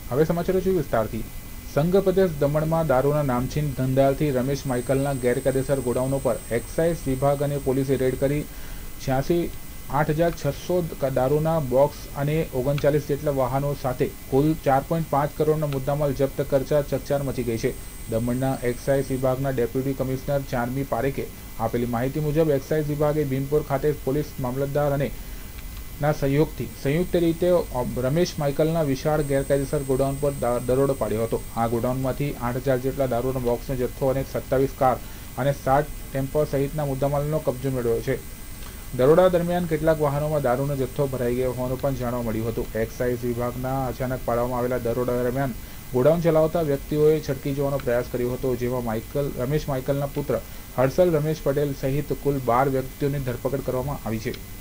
હવે સમાચારો જોઈએ વિસ્તારથી। સંઘ પ્રદેશ દમણમાં દારૂના નામચીન ધંધાર્થી રમેશ માઇકલના ગેરકાયદેસર ગોડાઉનો પર એક્સાઇઝ વિભાગ અને પોલીસે રેડ કરી 86,600 દારૂના બોક્સ અને 39 જેટલા વાહનો સાથે કુલ 4.5 કરોડનો મુદ્દામાલ જપ્ત કરતા ચકચાર મચી ગઈ છે। દમણના એક્સાઇઝ વિભાગના ડેપ્યુટી કમિશનર ચારમી પારેખે આપેલી માહિતી મુજબ એક્સાઇઝ વિભાગે ભીમપુર ખાતે પોલીસ મામલતદાર અને ના સહયોગથી સંયુક્ત રીતે રમેશ માઇકલના વિશાળ ગેરકાયદેસર ગોડાઉન પર દરોડો પાડ્યો હતો। આ ગોડાઉનમાંથી 8,000 જેટલા દારૂના બોક્સનો જથ્થો અને 27 કાર અને 60 ટેમ્પો સહિતના મુદ્દામાલનો કબજો મેળવ્યો છે। દરોડા દરમિયાન કેટલાક વાહનોમાં દારૂનો જથ્થો ભરાઈ ગયો હોવાનું પણ જાણવા મળ્યું હતું। એક્સાઇઝ વિભાગના અચાનક પાડવામાં આવેલા દરોડા દરમિયાન ગોડાઉન ચલાવતા વ્યક્તિઓએ છટકી જવાનો પ્રયાસ કર્યો હતો, જેમાં રમેશ માઇકલના પુત્ર હર્ષલ રમેશ પટેલ સહિત કુલ 12 વ્યક્તિઓની ધરપકડ કરવામાં આવી છે।